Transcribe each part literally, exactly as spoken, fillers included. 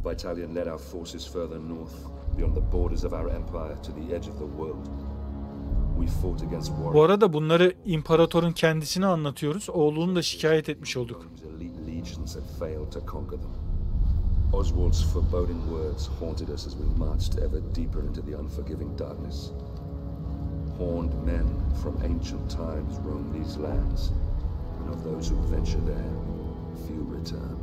Vitalian led our forces further north, beyond the borders of our empire to the edge of the world. We fought against war. Bu arada bunları imparatorun kendisine anlatıyoruz. Oğlunu da şikayet etmiş olduk. Legions had failed to conquer them. Oswald's foreboding words haunted us as we marched ever deeper into the unforgiving darkness. Horned men from ancient times roam these lands, and of those who venture there, few return.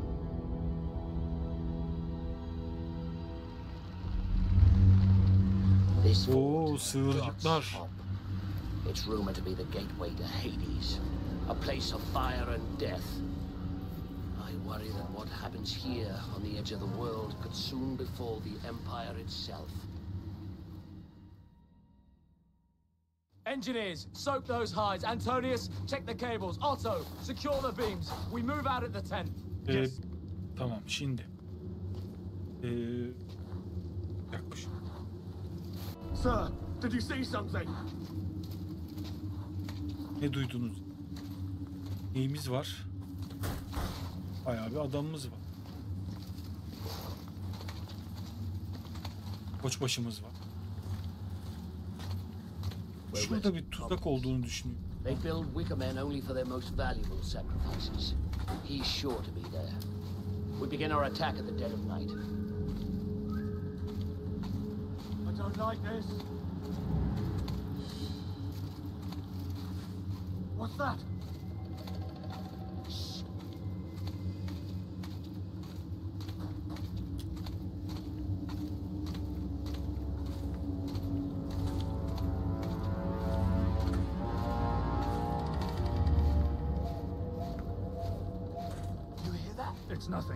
Oo, sığırcıklar. It's rumored to be the gateway to Hades, a place of fire and death. I worry that what happens here on the edge of the world could soon befall the Empire itself. Engineers, soak those hides. Antonius, check the cables. Otto, secure the beams. We move out at the tent. Ee, Yes. tamam şimdi. Ee, yakmış. Sir, did you see something? Ne duydunuz? Neyimiz var? Bayağı bir adamımız var. Koçbaşımız var. Şurada bir tuzak olduğunu düşünüyorum. They build Wicker Men only for their most valuable sacrifices. He's sure to be there. We begin our attack at the dead of night. I don't like this. What's that? Shh. You hear that? It's nothing.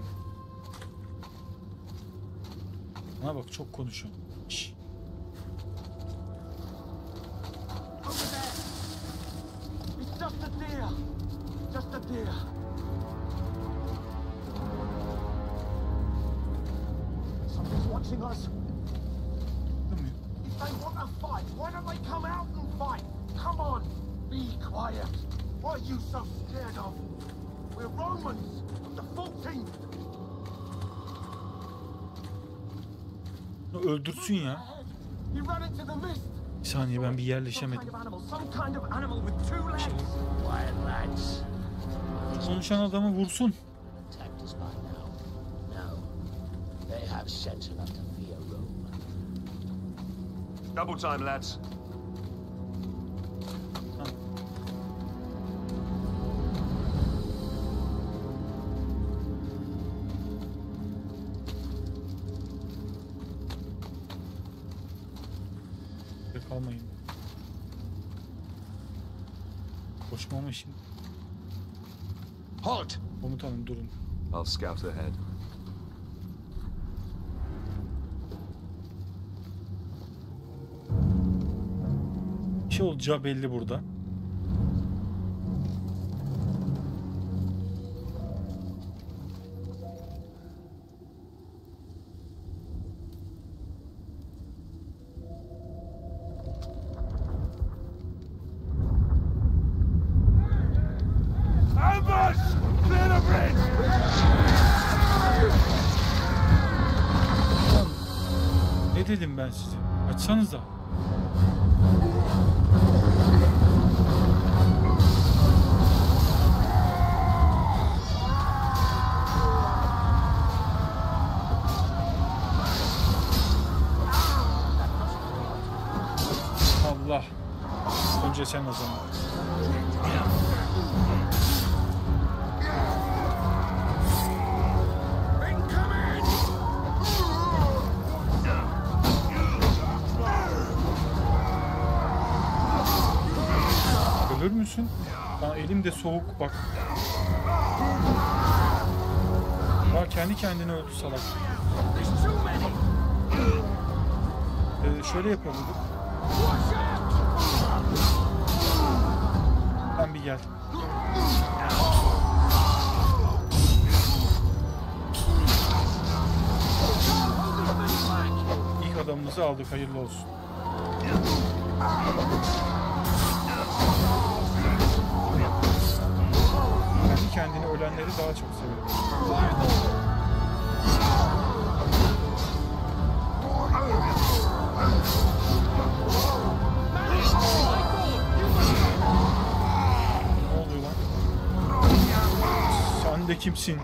Bana bak, çok konuşuyorum. Şşş. Over there. It's just a deer. Just a deer. Something's watching us. If they want a fight, why don't they come out and fight? Come on, be quiet. What are you so scared of? We're Romans of the fourteenth. Öldürsün ya. He ran into the mist. Bir saniye, ben bir Some yerleşemedim. kind of animal, some kind of animal with two legs. Quiet, lads. Konuşan adamı vursun. Attacked us by now. No. They have sense enough to fear Rome. Double time, lads. Kalmayın. Koşmama şimdi. Halt! Komutanım durun. I'll scout ahead. Bir şey olacağı belli burada. Ne dedim ben size? Açsanıza. Allah. Önce sen o zaman. Ölür müsün? Aa, elim de soğuk bak. Aa, kendi kendine öldü salak. Ee, şöyle yapalım. Sen bir gel. İlk adamımızı aldık, hayırlı olsun. Kendi kendine ölenleri daha çok seviyorum. de kimsin?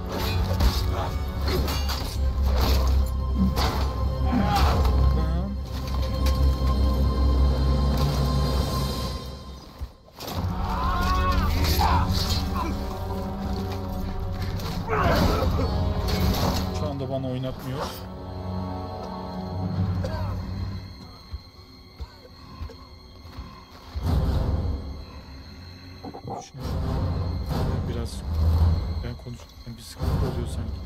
Şu anda bana oynatmıyor. Şunu biraz ben konuşurken bir sıkıntı oluyor sanki.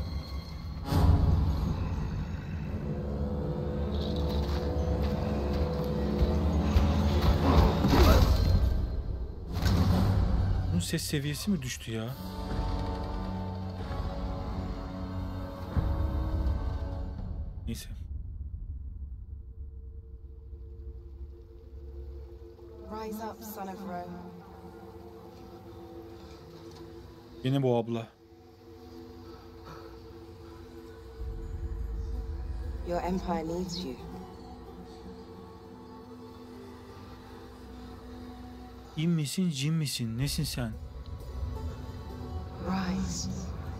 Bunun ses seviyesi mi düştü ya? Neyse. Rise up, son of Rome. Yine bu abla. Your empire needs you. İn misin, cin misin? Nesin sen? Rise.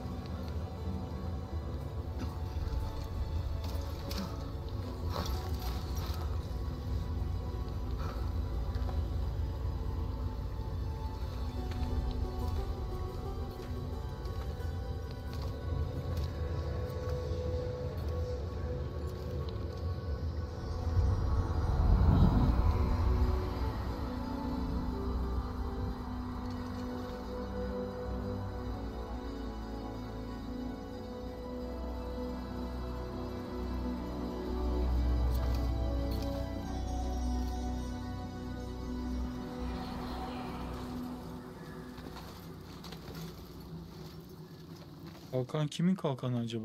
Kalkan kimin kalkanı acaba?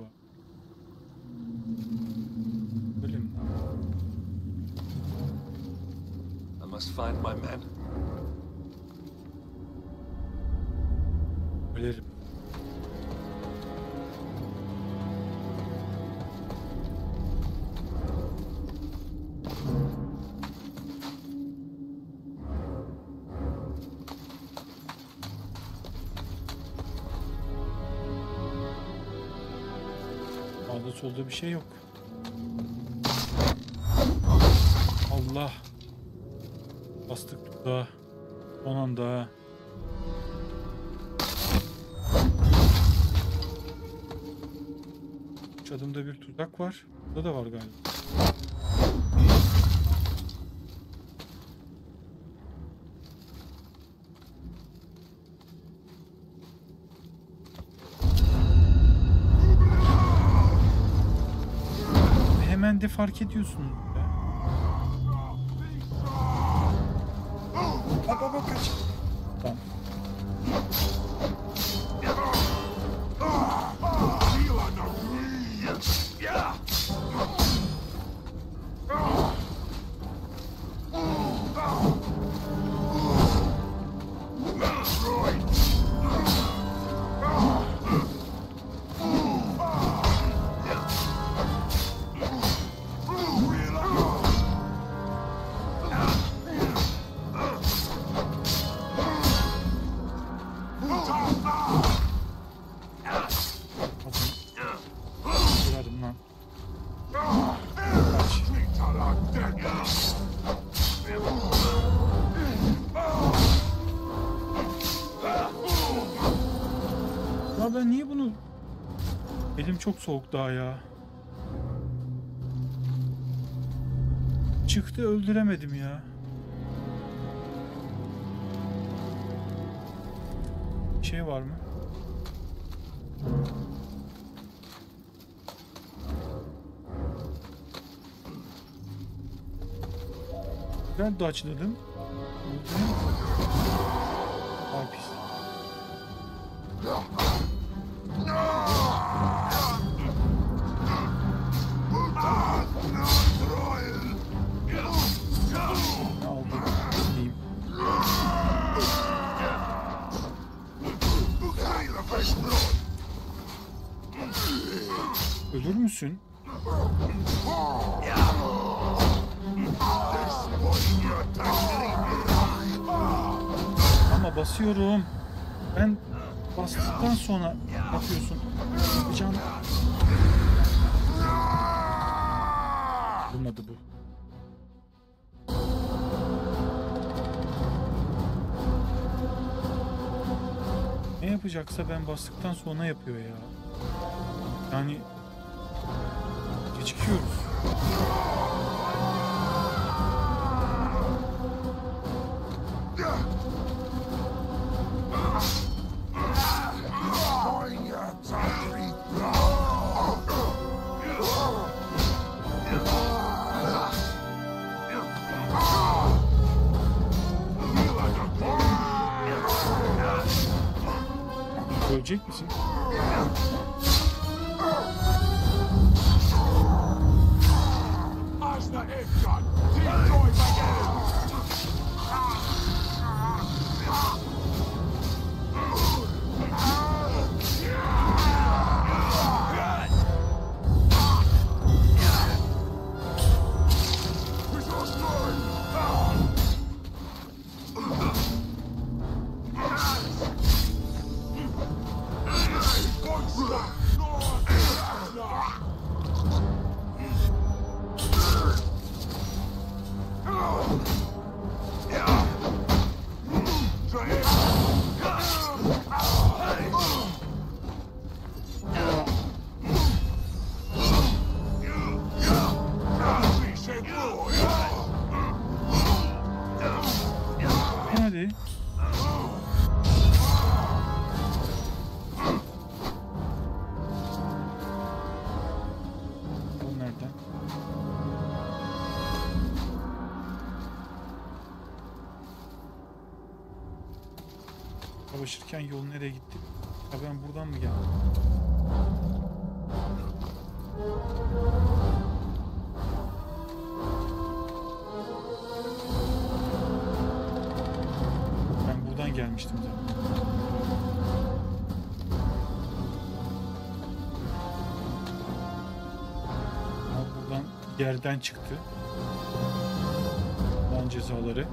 Öyle mi? I must find my men. Ölerim. Sağda solda bir şey yok. Allah. Bastık tuzağa. Son anda. Üç adımda bir tuzak var. Burada da var galiba. Hemen de fark ediyorsun. Bak bak bak kaç. Tamam. Kırarım lan. Kaç. Ya ben niye bunu... Elim çok soğuk daha ya. Çıktı öldüremedim ya. Bir şey var mı? Ben de açladım. Ay pis. Ne aldım? Diyeyim. Ölür müsün? Ama basıyorum. Ben bastıktan sonra yapıyorsun? Can. Olmadı bu. Ne yapacaksa ben bastıktan sonra yapıyor ya. Yani gecikiyoruz. Ölecek misin? Hadi. Bu nereden? Savaşırken yol nereye gitti? Ya ben buradan mı geldim? Ben buradan gelmiştim zaten. Ama buradan yerden çıktı. Lan cezaları.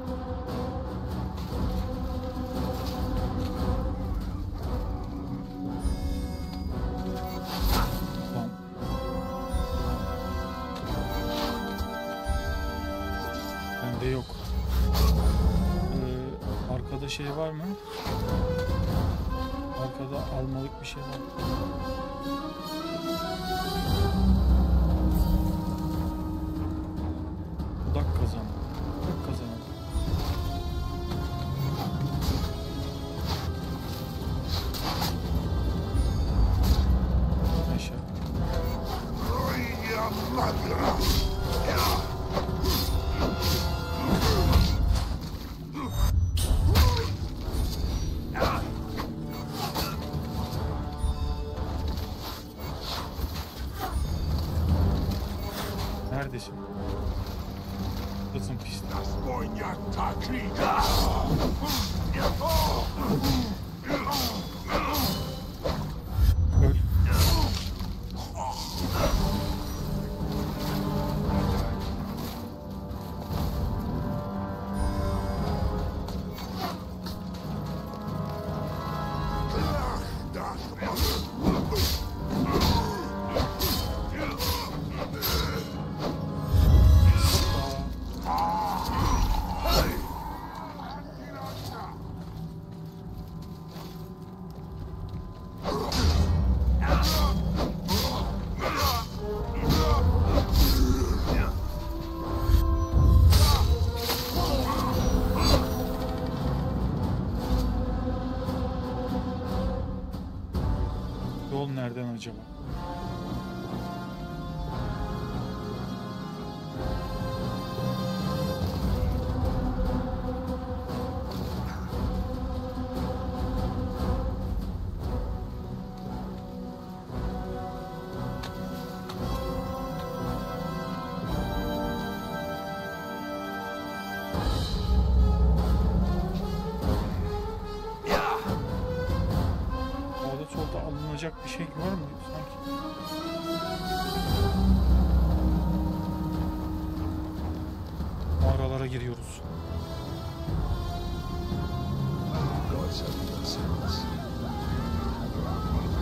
Lan. Bende yok. Ee, arkada şey var mı? Arkada almalık bir şey var. Odak kazan. Odak kazan. Aşağı. Neredesin? Kızım pis. Öl. Yol nereden acaba? Sağda solda alınacak bir şey var mı sanki? Mağaralara giriyoruz. Gods have mercy on us.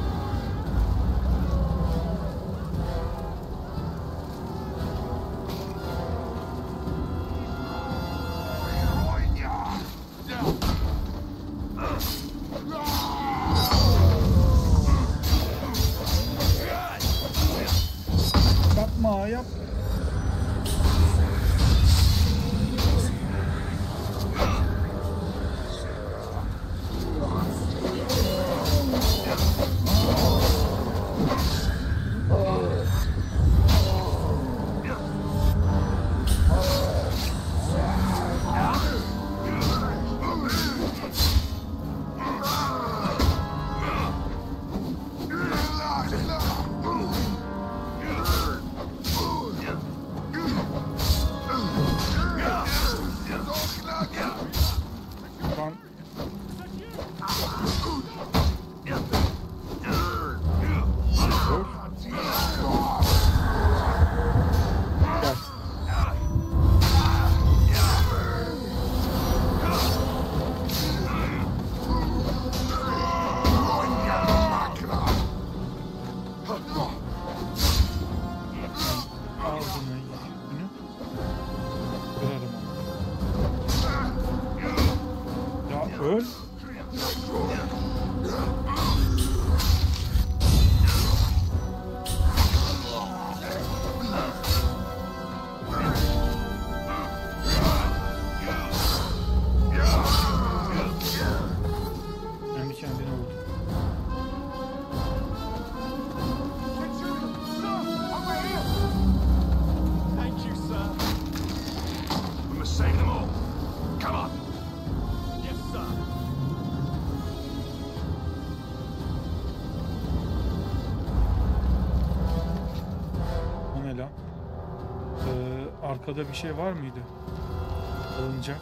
Arkada bir şey var mıydı? Alınacak.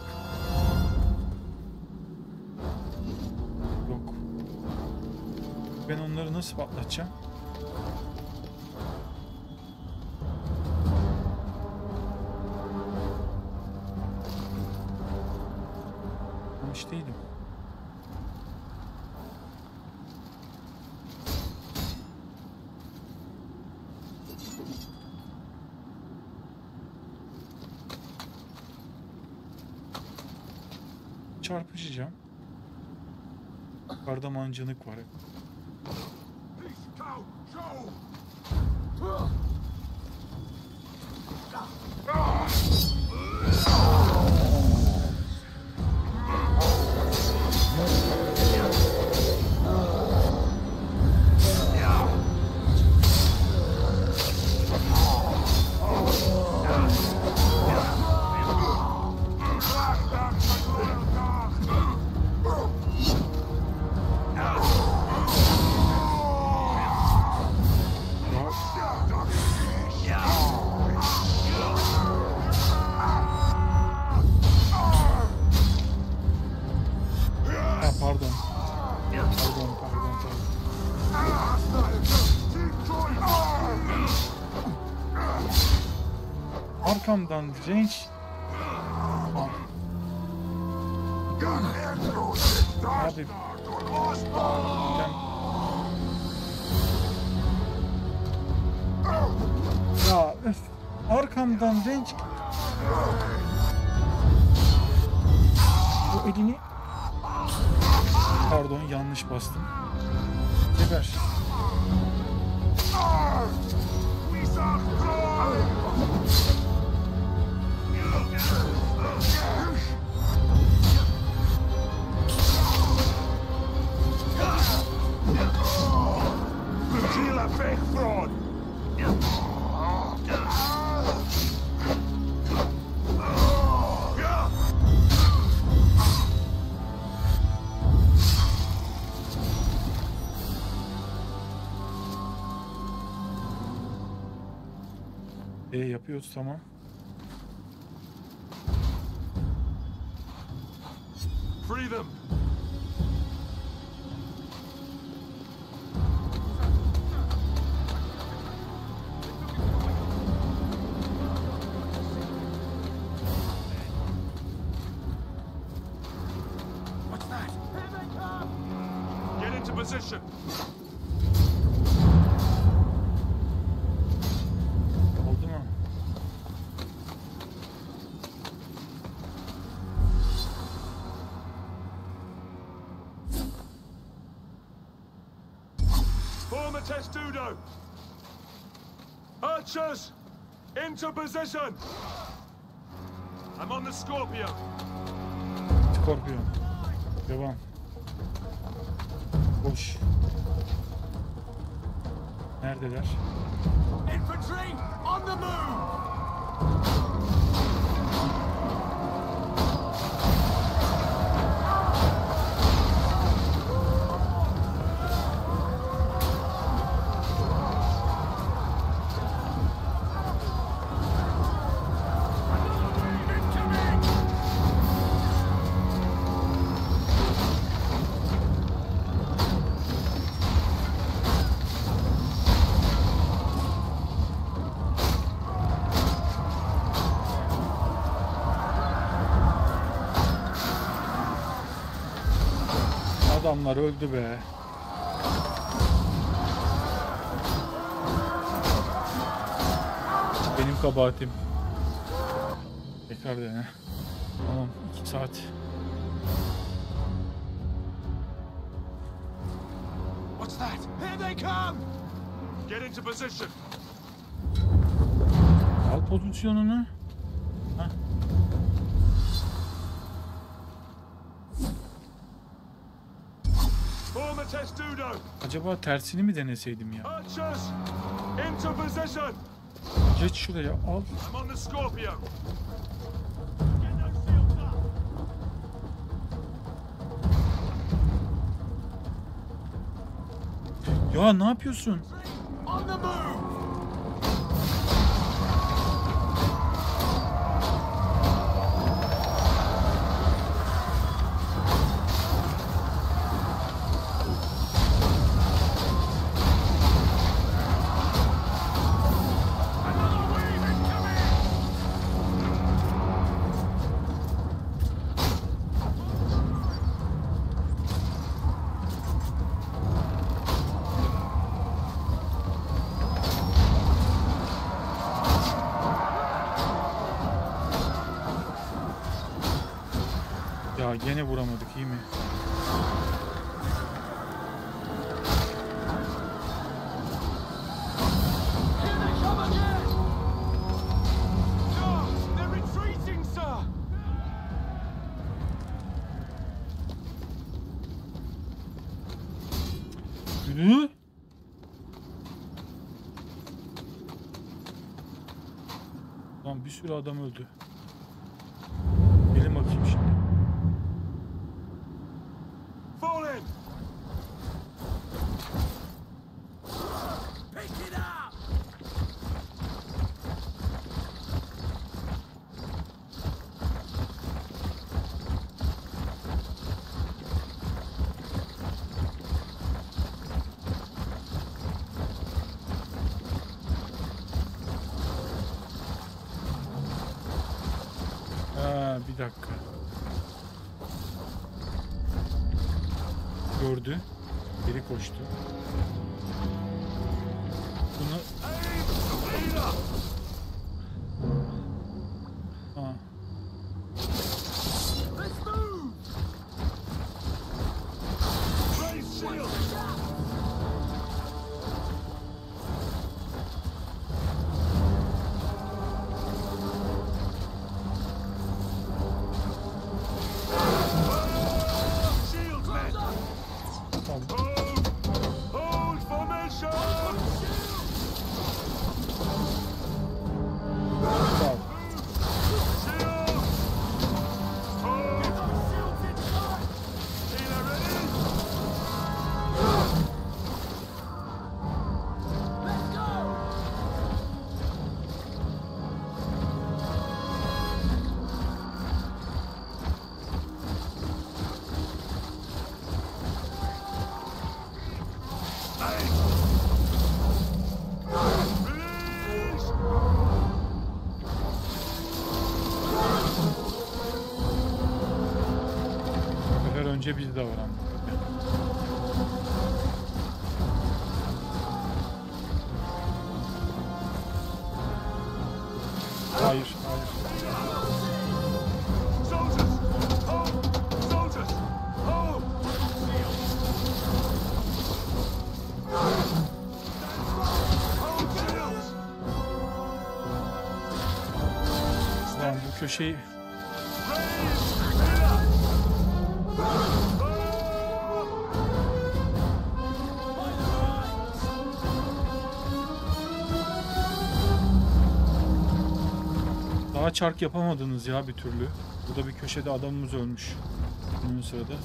Yok. Ben onları nasıl patlatacağım? Anlamış değilim. Çarpışacağım. Yukarıda mancınık var. Arkamdan range. Ah. Abi. Ben... Ya öf. Arkamdan range. Bu elini. Pardon, yanlış bastım. Geber. E yapıyoruz, tamam. Free them. What's that? Here they come. Get into position. Oldu mu? Form a testudo. Archers, into position. I'm on the Scorpio. Scorpio. Devam. Boş. Neredeler? Infantry, on the move. Adamlar öldü be. Benim kabahatim. Tekrar dene. Tamam, iki saat. What's that? Here they come. Get into position. Al pozisyonunu. Hah. Form a testudo. Acaba tersini mi deneseydim ya? Archers, into position. Geç şuraya, al. I'm on the Scorpio. Get those shields up. Ya ne yapıyorsun? On the move. Ya gene vuramadık, iyi mi? Yürü. Lan bir sürü adam öldü. Gelin bakayım şimdi. Fall in. Pick it up. Ha, bir dakika. Gördü. Geri koştu. Bunu... Ha. Önce biz davrandık. Hayır, hayır. Lan bu köşeyi... Daha çark yapamadınız ya bir türlü. Burada bir köşede adamımız ölmüş. Bunun sırada.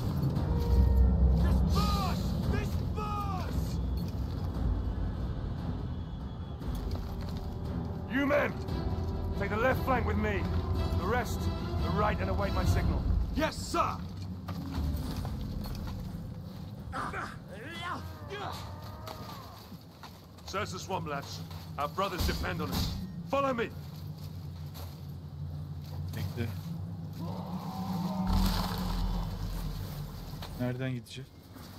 You men, take the left flank with me. The rest, the right, and await my signal. Yes, sir. Search the swamp, lads. Our brothers depend on us. Follow me. Bekle. Nereden gideceğiz?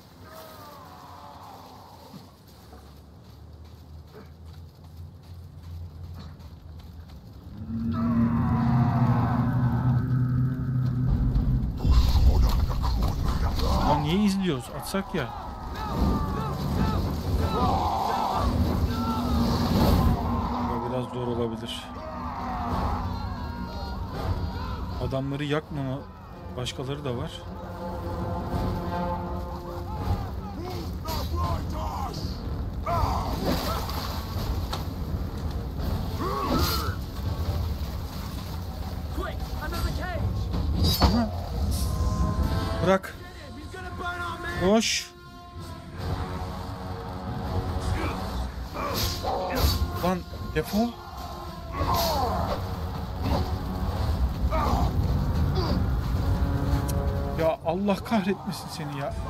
Lan niye izliyoruz? Atsak ya. Bu biraz zor olabilir. Adamları yakmama başkaları da var. Aha. Bırak. Koş. Lan defol. Ya Allah kahretmesin seni ya.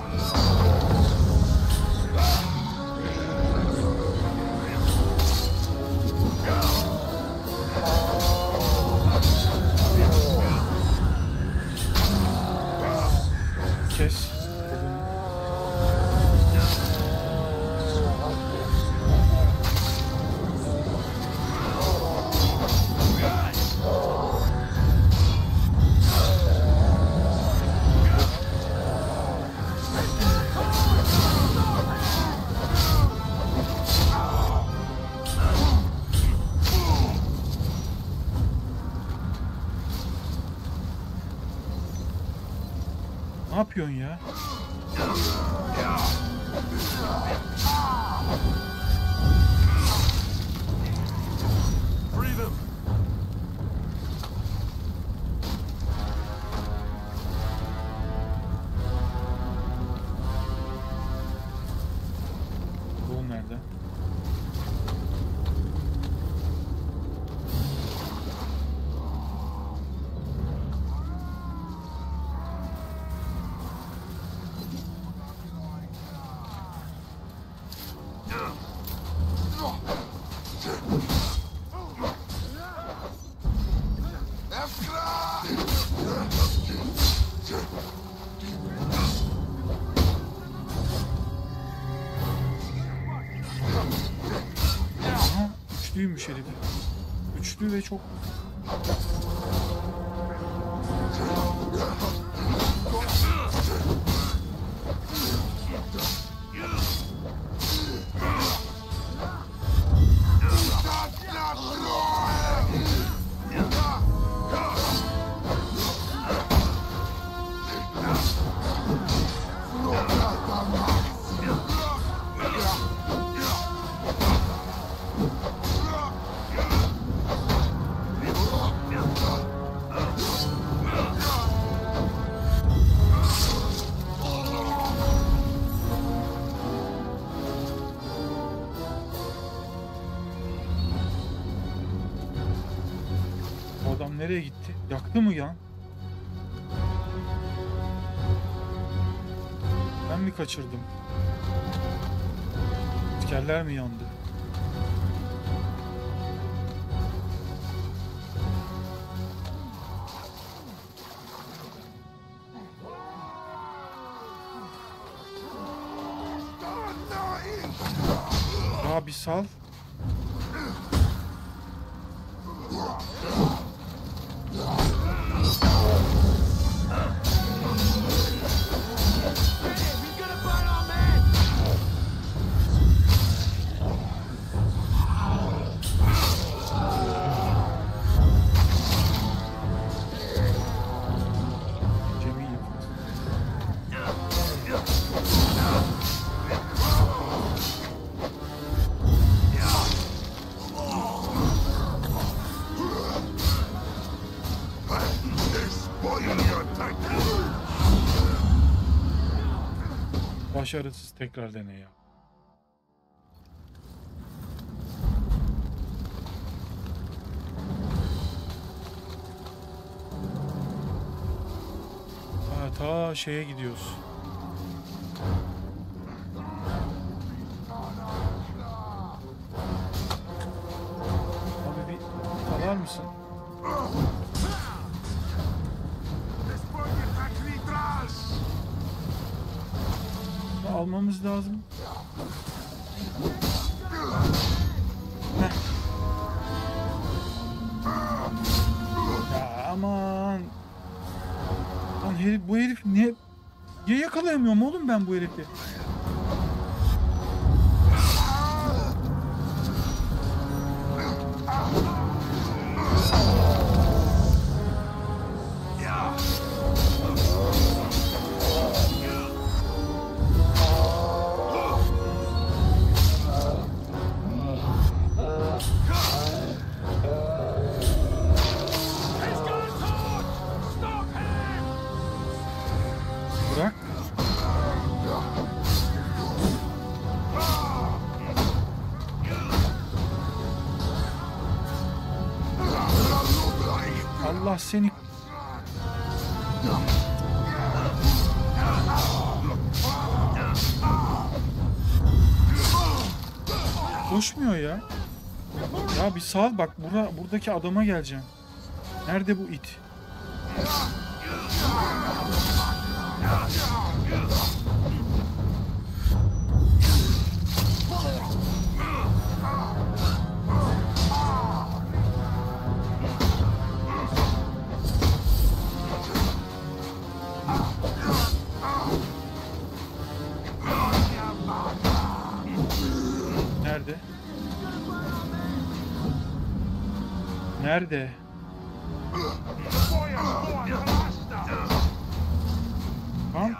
Kes. yapıyorsun ya? Bu nerede? Aha, üçlüymüş herif. Üçlü ve çok... O adam nereye gitti? Yaktı mı ya? Ben mi kaçırdım? İskeller mi yandı? Ya bir sal. Başarısız, tekrar dene ya. Ha, ta şeye gidiyoruz. Abi bir alar mısın? Almamız lazım. Heh. Ya aman. Lan herif, bu herif ne? Niye yakalayamıyorum oğlum ben bu herifi? Bırak. Allah seni... Koşmuyor ya. Ya bir sal bak, bura, buradaki adama geleceğim. Nerede bu it? Nerede? Nerede? Lan.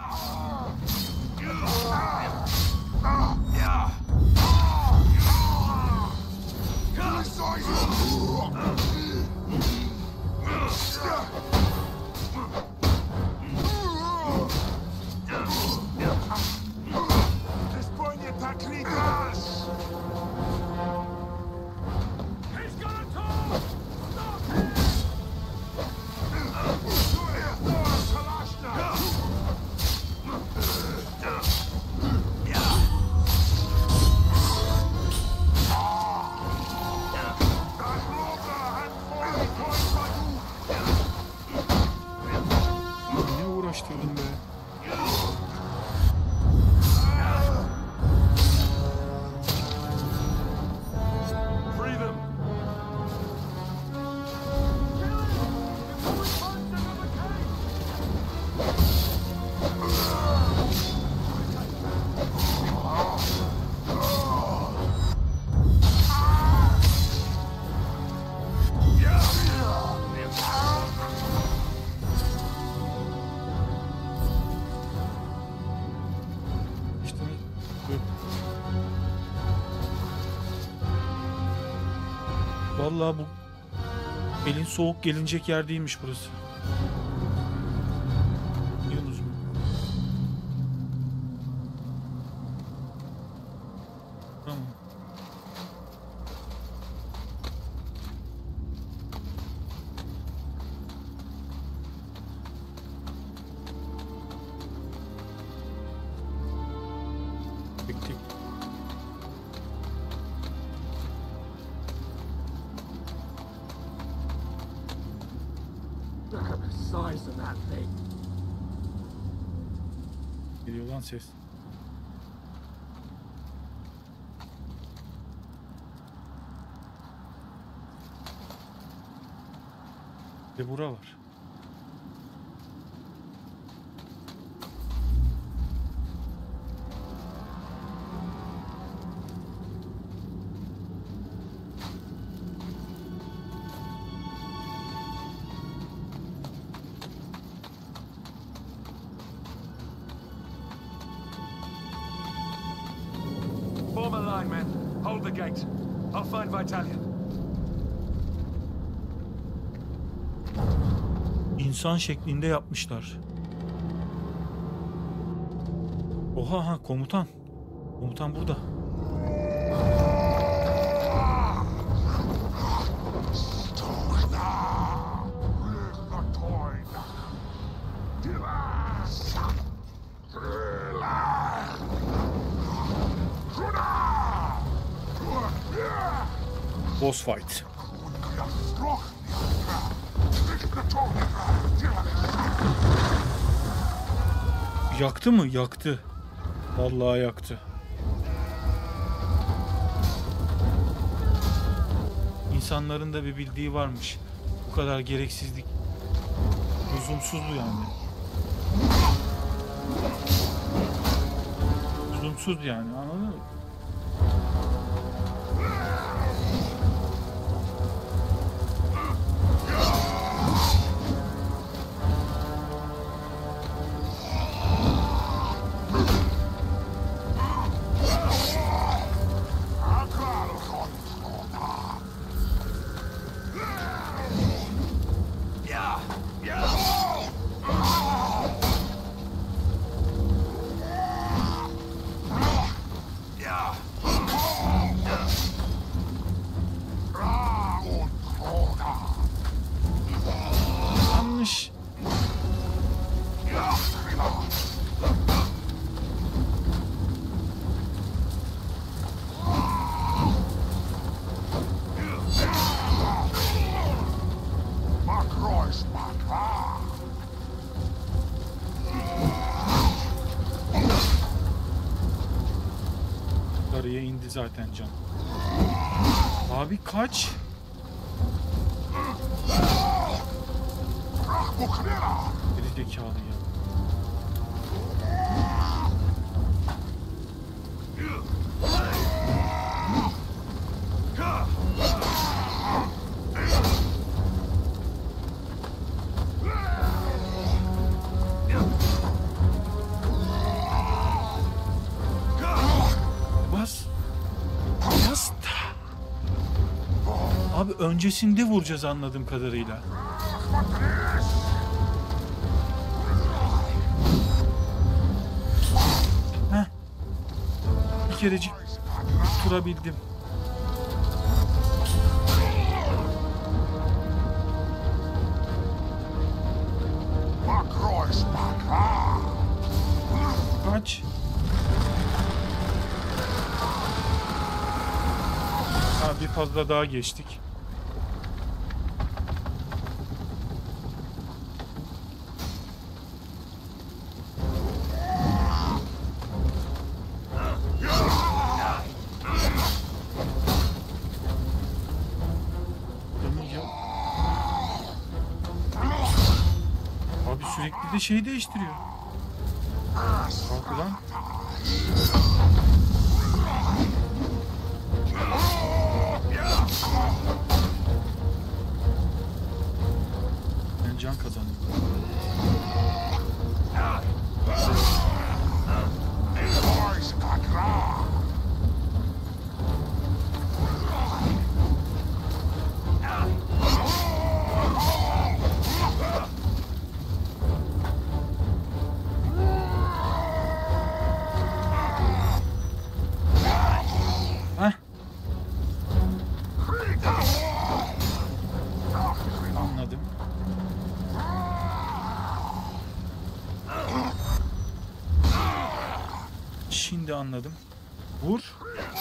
Vallahi bu elin soğuk gelinecek yer değilmiş burası. Biliyorsunuz mu? Tamam. Bekle. Look at the size of that thing. Geliyor lan ses. Ve bura var. Form a line, men. Hold the gate. I'll find Vitalian. İnsan şeklinde yapmışlar. Oha ha komutan. Komutan burada. Boss fight. Yaktı mı? Yaktı. Vallahi yaktı. İnsanların da bir bildiği varmış. Bu kadar gereksizlik. Lüzumsuz bu yani. Lüzumsuz yani, anladın mı? Yanlış. Araya indi zaten can. Abi kaç? Geri zekalı ya. Bas. Bas. Abi öncesinde vuracağız anladığım kadarıyla. Heh. Bir kerecik tutturabildim. Kaç. Ha, bir fazla daha geçtik. Abi sürekli de şey değiştiriyor. Kalk ulan. Ben can kazandım. Şimdi anladım. Vur.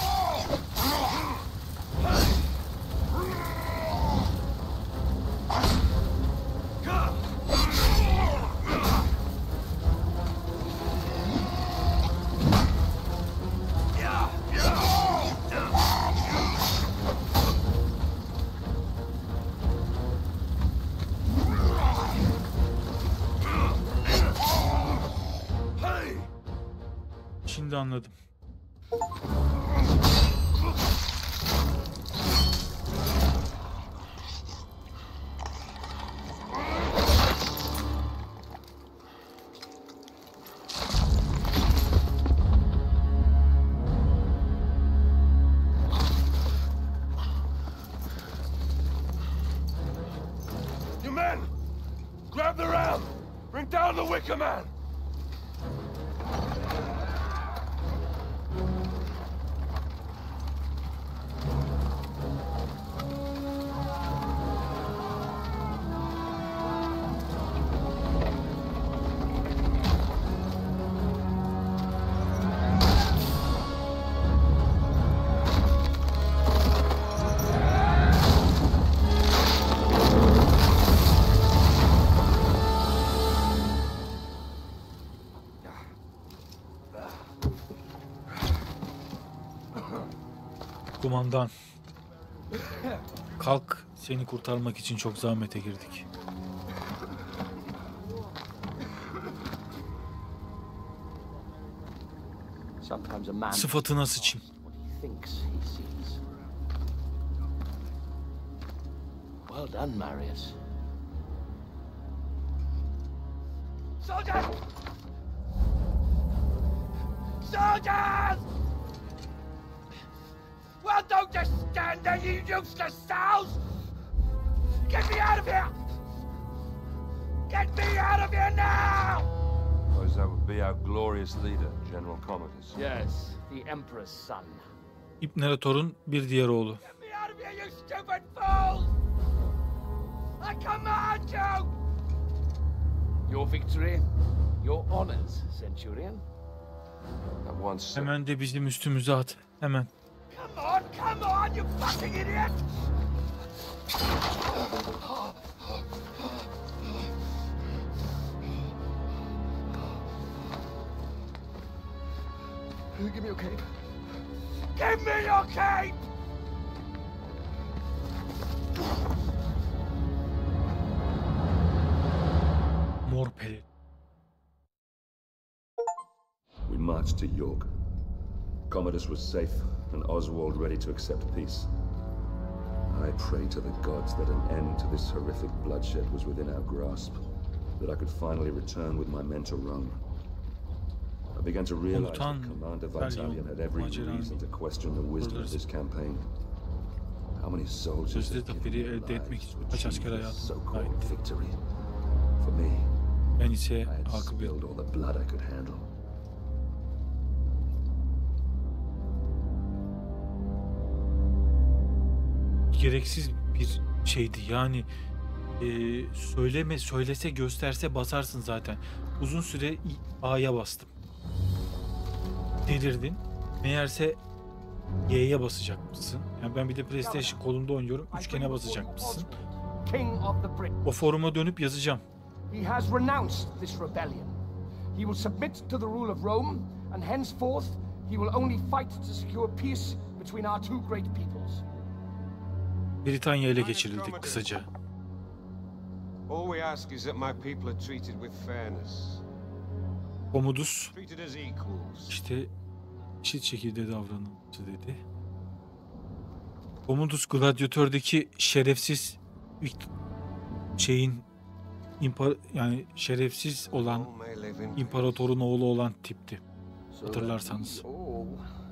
Şimdi anladım. You men! Grab the ram! Bring down the Wicker Man! Kumandan. Kalk, seni kurtarmak için çok zahmete girdik. Sometimes a man Sıfatına sıçayım. thinks he sees. Well done, Marius. Soldiers! Soldiers! Well, don't just stand there, you useless sows! Get me out of here! Get me out of here now! Suppose that would be our glorious leader, General Commodus. Yes, the Emperor's son. İmparatorun bir diğer oğlu. Get me out of here, you stupid fools! I command you! Your victory, your honors, Centurion. At once, sir. Hemen de bizim üstümüze at. Hemen. Come on, come on, you fucking idiot! Give me your cape. Give me your cape! Mor pelin. We marched to York. Commodus was safe, and Oswald ready to accept peace. I pray to the gods that an end to this horrific bloodshed was within our grasp, that I could finally return with my men to Rome. I began to realize that Komutan Commander Valio, Vitalian had every Macerani, reason to question the wisdom of Brothers. this campaign. How many soldiers Sözde had given zaferi their elde etmek lives için to kaç achieve asker this hayatını so-called kaybetti. victory? For me, Ben ise I had akıbet. spilled all the blood I could handle. Gereksiz bir şeydi. Yani e, söyleme, söylese, gösterse basarsın zaten. Uzun süre A'ya bastım. Delirdin. Meğerse Y'ye basacakmışsın. Yani ben bir de PlayStation kolumda oynuyorum. Üçgene basacakmışsın. King of the Britons. O foruma dönüp yazacağım. He has renounced this rebellion. He will submit to the rule of Rome, and henceforth he will only fight to secure peace between our two great peoples. Britanya ele geçirildik kısaca. All we ask is that my people are treated with fairness, Commodus treated as equals. işte eşit şekilde davranılması dedi. Commodus Gladiator'daki şerefsiz Vikt- şeyin impar yani şerefsiz olan All may live in imparatorun oğlu olan tipti. So that Hatırlarsanız. we all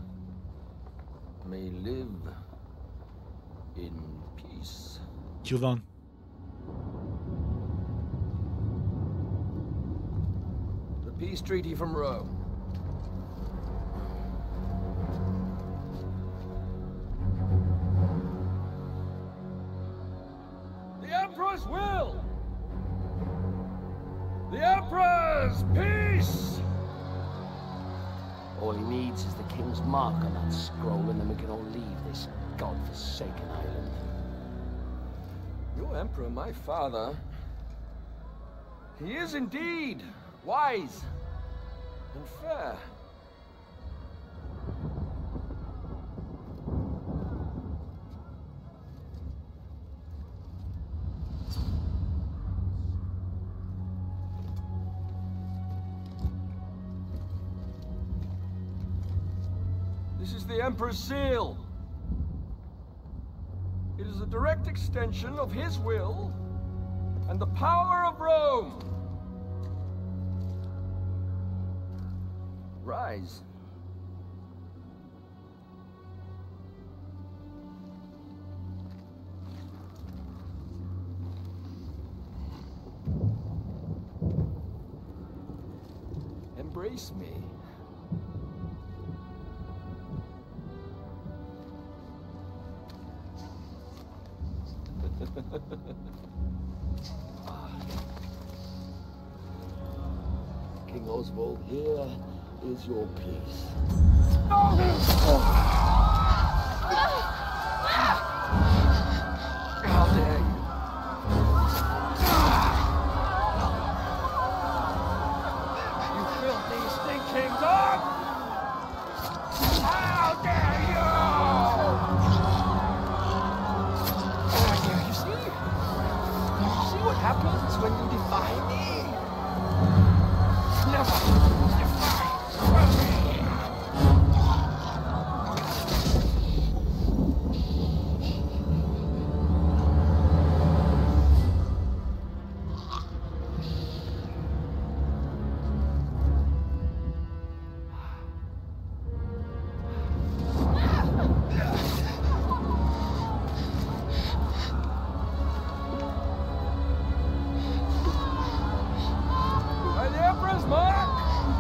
may live in peace. Yılan. The peace treaty from Rome. The Emperor's will! The Emperor's peace! All he needs is the king's mark on that scroll, and then we can all leave this godforsaken island. Your emperor, my father, he is indeed wise and fair. This is the Emperor's seal. It is a direct extension of his will and the power of Rome. Rise. Embrace me. King Oswald, here is your peace. How dare you? You filthy, stinking dog! How dare you! You see? You see what happens when you defy me? Never defy me! By the Emperor's mark,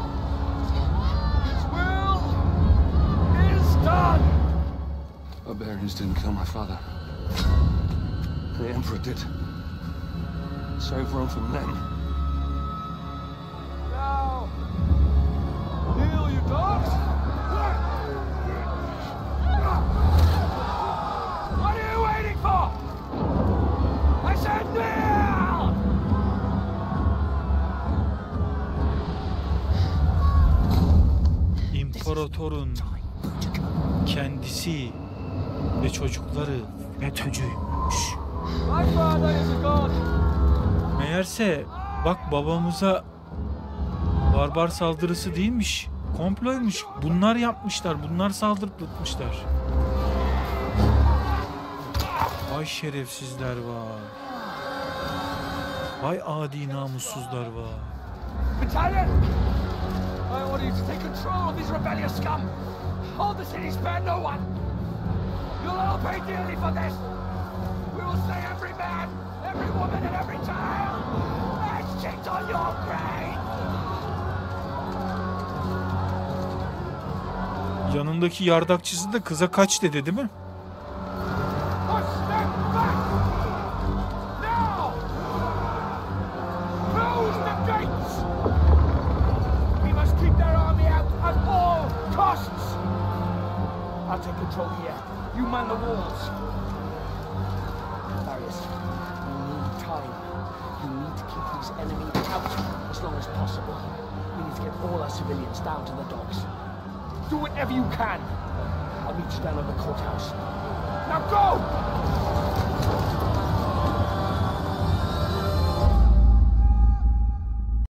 his will is done. Barbarians didn't kill my father. The Emperor did. Save Rome from them. Now, kneel, you dogs! What are you waiting for? I said kneel! İmparatorun kendisi ve çocukları FETÖ'cüymüş. My father is a god. Meğerse bak babamıza barbar saldırısı değilmiş. Komploymuş. Bunlar yapmışlar. Bunlar saldırtmışlar. Vay şerefsizler var. Vay adi namussuzlar var. Battalion! I order you to take control of these rebellious scum. Hold the city, spare no one. You'll all pay dearly for this. We will slay every man, every woman, and every child. And shit on your grave. Yanındaki yardakçısı da kıza kaç dedi değil mi? Push them back! Now! Close the gates! We must keep their army out at all costs! I'll take control here. You man the walls. Marius, you need time. You need to keep these enemies out as long as possible. We need to get all our civilians down to the docks. Do whatever you can. I'll meet you down at the courthouse. Now go!